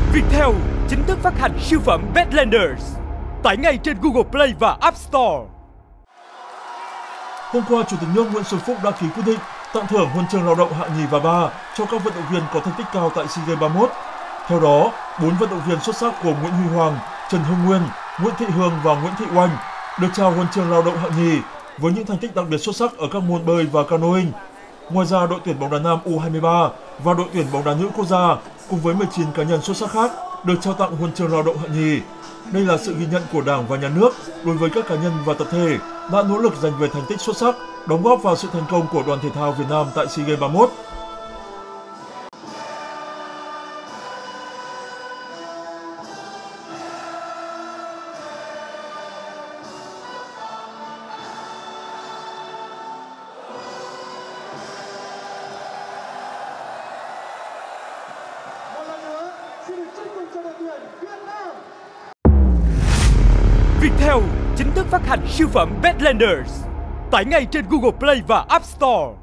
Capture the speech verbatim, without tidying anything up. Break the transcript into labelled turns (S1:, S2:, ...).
S1: Viettel chính thức phát hành siêu phẩm Badlanders. Tải ngay trên Google Play và App Store.
S2: Hôm qua, Chủ tịch nước Nguyễn Xuân Phúc đã ký quyết định tặng thưởng huân chương lao động hạng nhì và ba cho các vận động viên có thành tích cao tại SEA Games ba mươi mốt. Theo đó, bốn vận động viên xuất sắc gồm Nguyễn Huy Hoàng, Trần Hưng Nguyên, Nguyễn Thị Hương và Nguyễn Thị Oanh được trao huân chương lao động hạng nhì với những thành tích đặc biệt xuất sắc ở các môn bơi và canoeing. Ngoài ra, đội tuyển bóng đá nam U hai mươi ba và đội tuyển bóng đá nữ quốc gia cùng với mười chín cá nhân xuất sắc khác được trao tặng huân chương lao động hạng nhì. Đây là sự ghi nhận của Đảng và Nhà nước đối với các cá nhân và tập thể đã nỗ lực giành về thành tích xuất sắc, đóng góp vào sự thành công của đoàn thể thao Việt Nam tại SEA Games ba mươi mốt.
S1: Viettel chính thức phát hành siêu phẩm Badlanders. Tải ngay trên Google Play và App Store.